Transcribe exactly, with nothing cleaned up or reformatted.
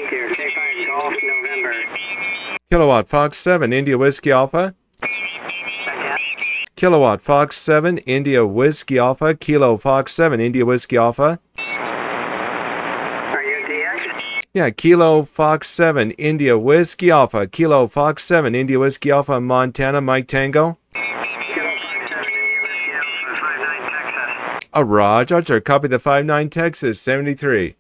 here. K five Golf November. Kilowatt Fox seven, India Whiskey Alpha. Kilowatt Fox seven, India Whiskey Alpha. Kilo Fox seven, India Whiskey Alpha. Are you D X? Yeah, Kilo Fox seven, India Whiskey Alpha. Kilo Fox seven, India Whiskey Alpha, Montana, Mike Tango. Kilo Fox seven, India Whiskey Alpha, five nine Texas. A Roger, Roger. Copy the five nine Texas, seventy-three.